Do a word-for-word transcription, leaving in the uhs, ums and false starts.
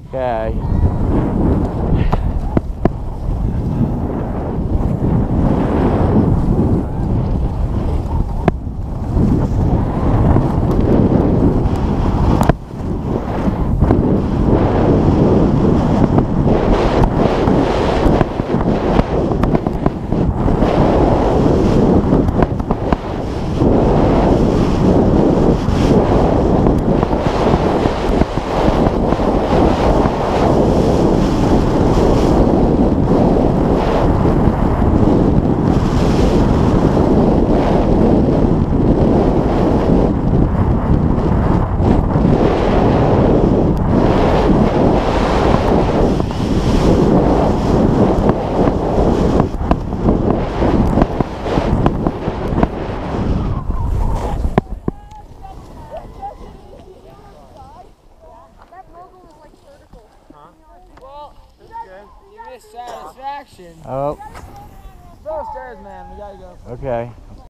Okay. Well, you missed satisfaction. Oh. Go upstairs, man. We gotta go. Okay.